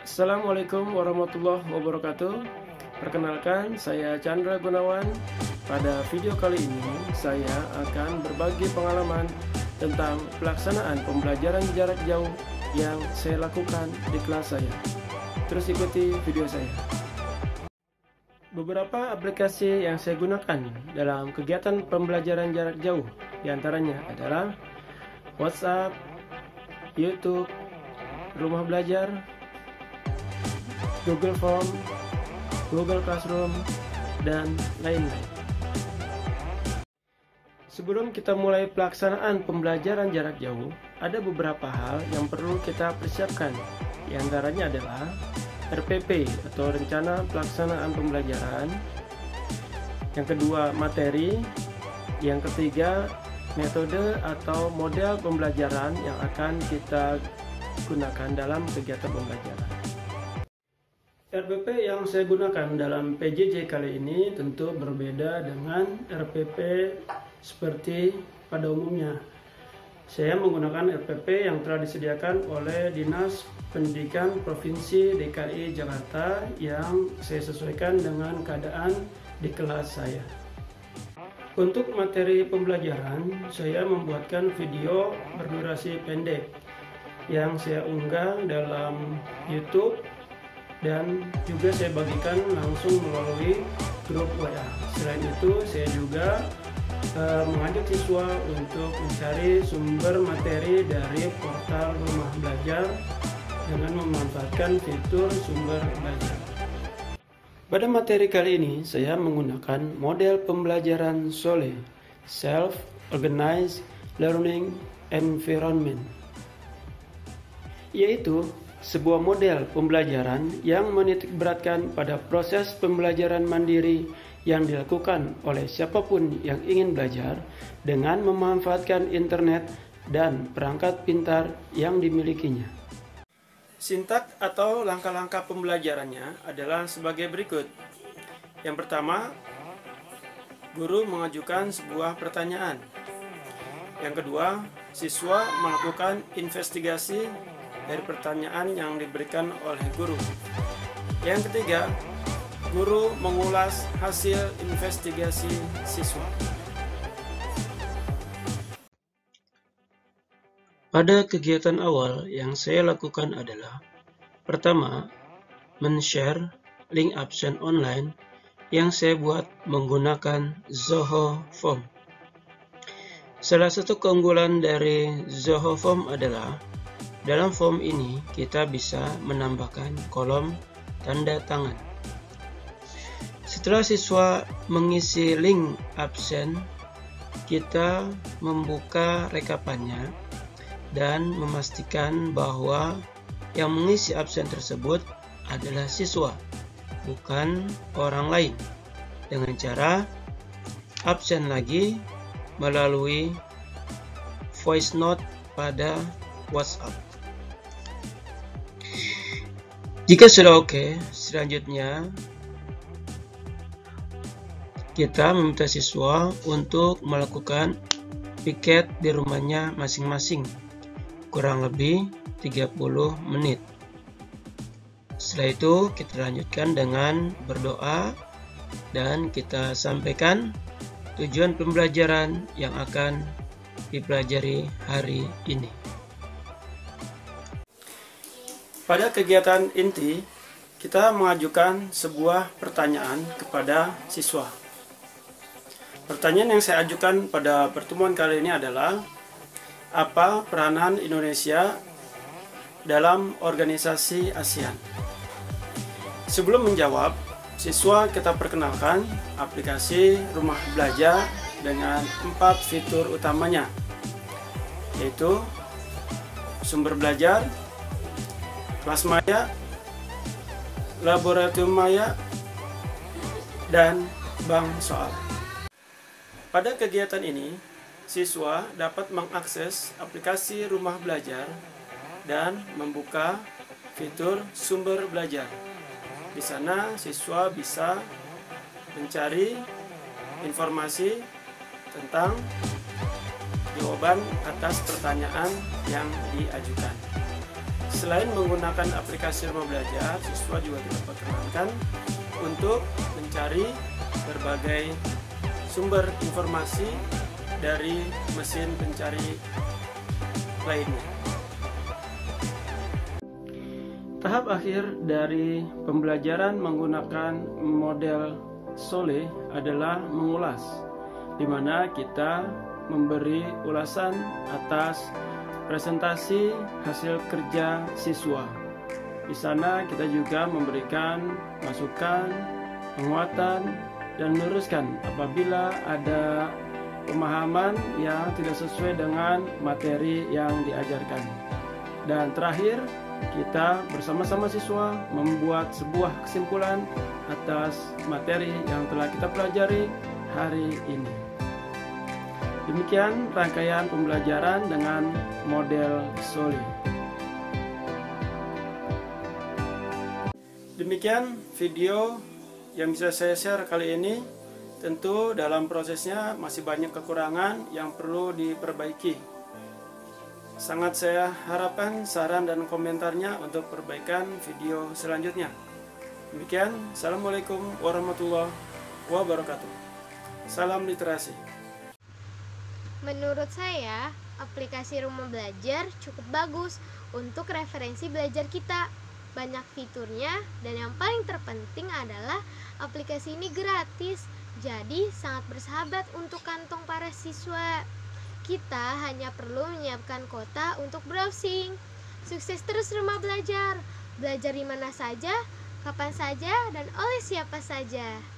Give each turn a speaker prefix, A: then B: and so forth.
A: Assalamualaikum warahmatullahi wabarakatuh. Perkenalkan, saya Chandra Gunawan. Pada video kali ini, saya akan berbagi pengalaman tentang pelaksanaan pembelajaran jarak jauh yang saya lakukan di kelas saya. Terus ikuti video saya. Beberapa aplikasi yang saya gunakan dalam kegiatan pembelajaran jarak jauh diantaranya adalah WhatsApp, YouTube, Rumah Belajar, Google Form, Google Classroom, dan lain-lain. Sebelum kita mulai pelaksanaan pembelajaran jarak jauh, ada beberapa hal yang perlu kita persiapkan. Di antaranya adalah RPP atau Rencana Pelaksanaan Pembelajaran. Yang kedua, materi. Yang ketiga, metode atau model pembelajaran yang akan kita gunakan dalam kegiatan pembelajaran. RPP yang saya gunakan dalam PJJ kali ini tentu berbeda dengan RPP seperti pada umumnya. Saya menggunakan RPP yang telah disediakan oleh Dinas Pendidikan Provinsi DKI Jakarta yang saya sesuaikan dengan keadaan di kelas saya. Untuk materi pembelajaran, saya membuatkan video berdurasi pendek yang saya unggah dalam YouTube dan juga saya bagikan langsung melalui grup WA. Selain itu, saya juga mengajak siswa untuk mencari sumber materi dari portal Rumah Belajar dengan memanfaatkan fitur sumber belajar. Pada materi kali ini, saya menggunakan model pembelajaran SOLE, Self-Organized Learning Environment, yaitu sebuah model pembelajaran yang menitikberatkan pada proses pembelajaran mandiri yang dilakukan oleh siapapun yang ingin belajar dengan memanfaatkan internet dan perangkat pintar yang dimilikinya. Sintak atau langkah-langkah pembelajarannya adalah sebagai berikut. Yang pertama, guru mengajukan sebuah pertanyaan. Yang kedua, siswa melakukan investigasi dari pertanyaan yang diberikan oleh guru. Yang ketiga, guru mengulas hasil investigasi siswa. Pada kegiatan awal yang saya lakukan adalah pertama, men-share link absen online yang saya buat menggunakan Zoho Form. Salah satu keunggulan dari Zoho Form adalah dalam form ini kita bisa menambahkan kolom tanda tangan. Setelah siswa mengisi link absen, kita membuka rekapannya dan memastikan bahwa yang mengisi absen tersebut adalah siswa, bukan orang lain, dengan cara absen lagi melalui voice note pada WhatsApp. Jika sudah oke, selanjutnya kita meminta siswa untuk melakukan piket di rumahnya masing-masing, kurang lebih 30 menit. Setelah itu kita lanjutkan dengan berdoa dan kita sampaikan tujuan pembelajaran yang akan dipelajari hari ini. Pada kegiatan inti, kita mengajukan sebuah pertanyaan kepada siswa. Pertanyaan yang saya ajukan pada pertemuan kali ini adalah, apa peranan Indonesia dalam organisasi ASEAN? Sebelum menjawab, siswa kita perkenalkan aplikasi Rumah Belajar dengan 4 fitur utamanya, yaitu sumber belajar, kelas maya, laboratorium maya, dan bank soal. Pada kegiatan ini, siswa dapat mengakses aplikasi Rumah Belajar dan membuka fitur sumber belajar. Di sana siswa bisa mencari informasi tentang jawaban atas pertanyaan yang diajukan. selain menggunakan aplikasi Rumah Belajar, siswa juga diperkenankan untuk mencari berbagai sumber informasi dari mesin pencari lainnya. Tahap akhir dari pembelajaran menggunakan model SOLE adalah mengulas, di mana kita memberi ulasan atas presentasi hasil kerja siswa. Di sana kita juga memberikan masukan, penguatan, dan meluruskan apabila ada pemahaman yang tidak sesuai dengan materi yang diajarkan. Dan terakhir, kita bersama-sama siswa membuat sebuah kesimpulan atas materi yang telah kita pelajari hari ini. Demikian rangkaian pembelajaran dengan model SOLE. Demikian video yang bisa saya share kali ini. Tentu dalam prosesnya masih banyak kekurangan yang perlu diperbaiki. Sangat saya harapkan saran dan komentarnya untuk perbaikan video selanjutnya. Demikian, Assalamualaikum warahmatullahi wabarakatuh. Salam literasi.
B: Menurut saya, aplikasi Rumah Belajar cukup bagus untuk referensi belajar kita. Banyak fiturnya dan yang paling terpenting adalah aplikasi ini gratis. Jadi sangat bersahabat untuk kantong para siswa. Kita hanya perlu menyiapkan kuota untuk browsing. Sukses terus Rumah Belajar. Belajar di mana saja, kapan saja, dan oleh siapa saja.